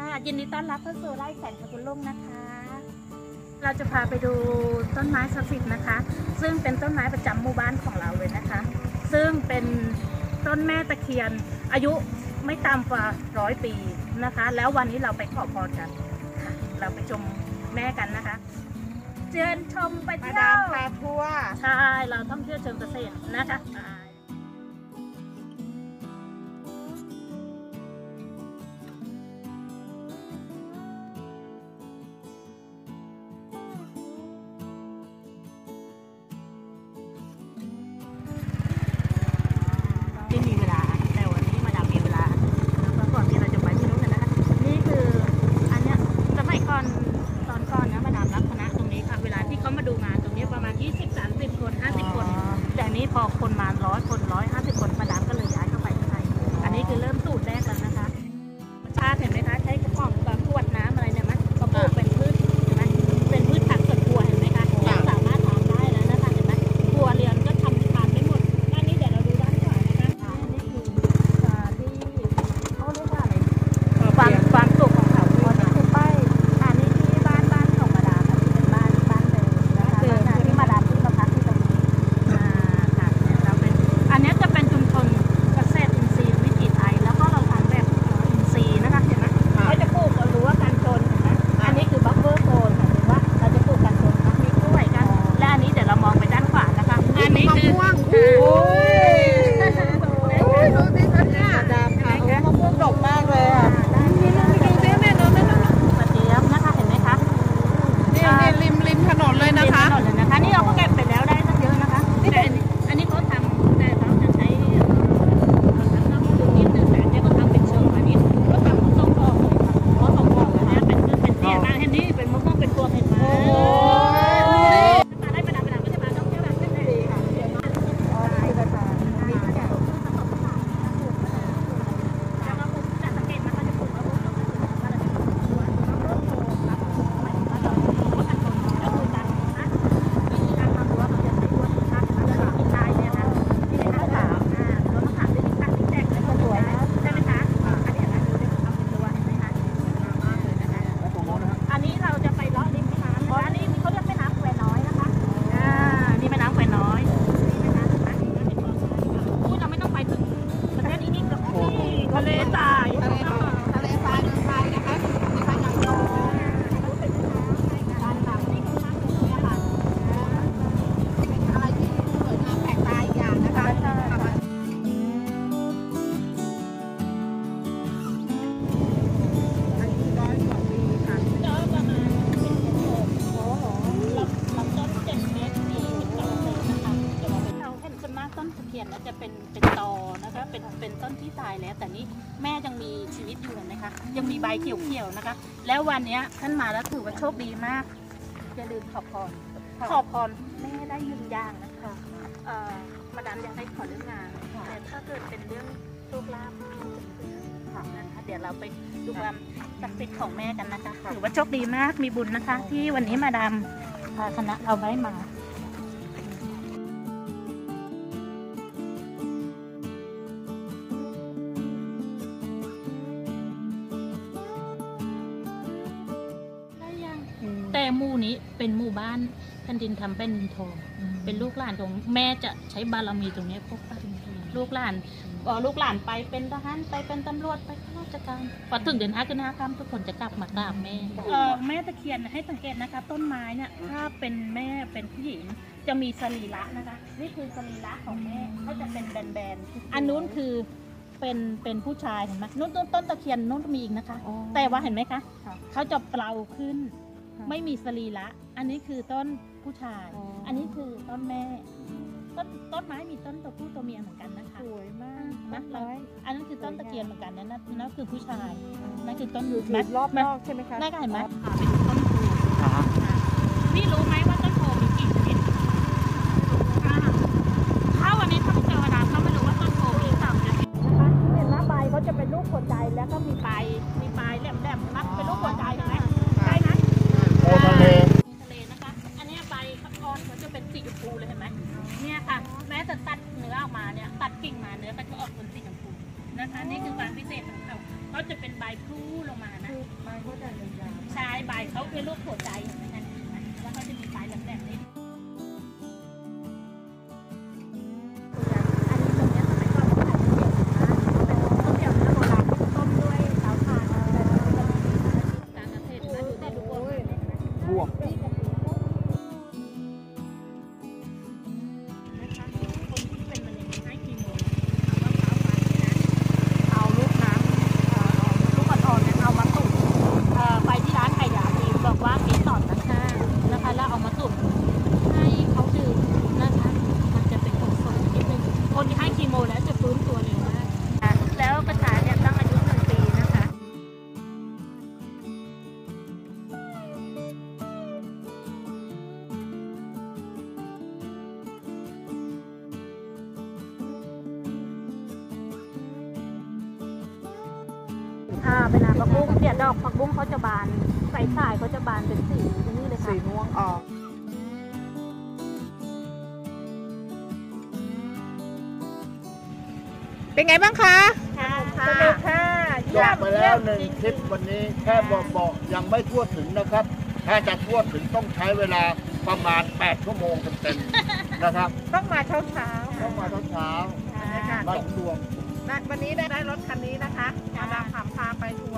ยินดีต้อนรับเข้าสู่ไร่แสนสกุลลุงนะคะเราจะพาไปดูต้นไม้ศักดิ์สิทธิ์นะคะซึ่งเป็นต้นไม้ประจำหมู่บ้านของเราเลยนะคะซึ่งเป็นต้นแม่ตะเคียนอายุไม่ต่ำกว่า100 ปีนะคะแล้ววันนี้เราไปขอพรกันเราไปชมแม่กันนะคะเชิญชมไปเที่ยวพาทัวร์ใช่เราท่องเที่ยวเชิงเกษตรนะคะไม่มีเวลาแต่วันนี้มาดามมีเวลาแล้วก็ก่อนที่เราจะไปที่นู้นนะคะนี่คืออันเนี้ยสมัยก่อนตอนก่อนนะมาดามรับคณะตรงนี้ค่ะเวลาที่เขามาดูงานตรงนี้ประมาณ20-30 คน50 คนแต่นี้พอคนมา100 คน150 คนมาดามก็เลยย้ายเข้าไปข้างในอันนี้คือเริ่มสูตรแรกแล้วนะคะชาติเห็นไหมคะใช้กระป๋องแบบขวดน้ำอะไรเนี่ยมั้ยก็ปลูกเป็นพืชเห็นไหมเป็นพืชผักสวนครัวเห็นไหมคะสามารถทำได้แล้วนะคะเห็นไหมครัวเรือนก็ทำทานไม่หมดด้านนี้เดี๋ยวเราดูด้านขวานะคะนี่คือที่เขาเรียกว่าอะไรความสุขของเขานี่คือป้ายอันนี้ที่บ้านของมาดามเป็นบ้านเลยนะคะที่มาดามที่มาพักที่ตรงนี้ค่ะเราเป็นอันนี้จะเป็นชุมชนเกษตรอินทรีย์วิถีไทยแล้วก็เราทำแบบอินทรีย์นะคะเห็นไหมเขาจะปลูกเรารู้ว่าการโซนเห็นไหมอันนี้คือบัฟเฟอร์โซนหรือว่าเราจะปลูกการโซนมีกล้วยกันและอันนี้เดี๋ยวเรามองไปด้านขวานะคะอันนี้คือดูสิคะเนี่ยดามค่ะมะม่วงดกมากเลยอ่ะดูสิแม่ดูสิกระเจี๊ยบนะคะเห็นไหมคะนี่ริมถนนเลยนะคะถนนเลยนะคะนี่เราก็เก็บไปแล้วได้ตั้งเยอะนะคะแต่อันนี้เขาทำแต่เขาจะใช้น้ำดูนิดนึงแต่เนี่ยก็ทำเป็นเชิงอันนี้ก็ทำส่งออกเลยค่ะเพราะส่งออกอันนี้เป็นเนี่ยมาเห็นนี่เป็นมะม่วงเป็นตัวเห็นไหมมาได้ประดับก็จะมาต้องเที่ยวแบบนี้เลยค่ะจะเป็นตอนะคะเป็นต้นที่ตายแล้วแต่นี้แม่ยังมีชีวิตอยู่นะคะยังมีใบเขียวๆนะคะแล้ววันนี้ท่านมาแล้วถือว่าโชคดีมากอย่าลืมขอพรแม่ได้ยืนยางนะคะมาดามอยากให้ขอเรื่องงานแต่ถ้าเกิดเป็นเรื่องโชคลาภนะคะเดี๋ยวเราไปดูความศักดิ์สิทธิ์ของแม่กันนะคะถือว่าโชคดีมากมีบุญนะคะที่วันนี้มาดามพาคณะเราได้มาแต่หมู่นี้เป็นหมู่บ้านแผ่นดินทำเป็นดินทองเป็นลูกหลานของแม่จะใช้บารมีตรงนี้พกไปลูกหลานไปเป็นทหารไปเป็นตำรวจไปข้าราชการพอถึงเดือน5 ขึ้น 5 ค่ำทุกคนจะกลับมากราบแม่แม่ตะเคียนให้สังเกตนะคะต้นไม้เนี่ยถ้าเป็นแม่เป็นผู้หญิงจะมีสรีระนะคะนี่คือสรีระของแม่เขาจะเป็นแบนๆอันนู้นคือเป็นผู้ชายเห็นไหมนู้นต้นตะเคียนนู้นมีอีกนะคะแต่ว่าเห็นไหมคะเขาจะเปล่าขึ้นไม่มีสรีระอันนี้คือต้นผู้ชายอันนี้คือต้นแม่ต้นไม้มีต้นตัวผู้ตัวเมียเหมือนกันนะคะสวยมากนะอันนั้นคือต้นตะเคียนเหมือนกันนั่นคือผู้ชายนั่นคือต้นรอบนอกใช่ไหมคะได้เห็นไหมเป็นต้นโพนี่รู้ไหมว่าต้นโพมีกี่ชนิดถ้าวันนี้ถ้าไม่เจอวันนั้นเขาไม่รู้ว่าต้นโพมี3 ชนิดนะคะเห็นไหมใบเขาจะเป็นรูปหัวใจแล้วก็มีปลายแหลมๆนะเป็นรูปหัวใจเห็นไหมใช่นะทะเลนะคะอันนี้ใบอ่อนเขาจะเป็นสีชมพูเลยเห็นไหมเนี่ยค่ะแม้แต่ตัดเนื้อออกมาเนี่ยตัดกิ่งมาเนื้อก็จะออกเป็นสีชมพูนะคะนี่คือความพิเศษของเขาจะเป็นใบพลูลงมานะเขาจะยาวใช่ใบเขาเป็นรูปหัวใจเห็นไหมคะแล้วก็จะมีปลายแหลมๆนิดอันนี้ตรงเนี้ยสมัยก่อนเขาขายก๋วยเตี๋ยวนะเป็นก๋วยเตี๋ยวเนื้อโบราณที่ต้มด้วยเตาถ่านการเกษตรนะดูได้ทุกคนบวกนะคะคนที่เป็นมะเร็งให้คีโมเอาลูกน้ำลูกอ่อนๆเนี่ยเอามาตุ๋นไปที่ร้านไข่ยาดีบอกว่ามีสอดนะคะนะคะแล้วเอามาตุ๋นให้เขาดื่มนะคะมันจะเป็นคนสดนิดนึงคนที่ให้คีโมแล้วจะฟื้นตัวเร็วมากแล้วกระชายเนี่ยตั้งอายุ1 ปีนะคะ เป็นน้ำผักบุ้งเดี๋ยวดอกผักบุ้งเขาจะบานใส่สายเขาจะบานเป็นสีนี่เลยสีค่ะม่วงออกเป็นไงบ้างคะค่ะสนุกค่ะจบไปแล้ว1 คลิปวันนี้แค่บอกยังไม่ทั่วถึงนะครับ ถ้าจะทั่วถึงต้องใช้เวลาประมาณ8 ชั่วโมงเต็มๆนะครับต้องมาเช้าเช้าต้องมาเช้าๆๆมาดวงวันนี้ได้รถคันนี้นะคะมาดามพาไปทั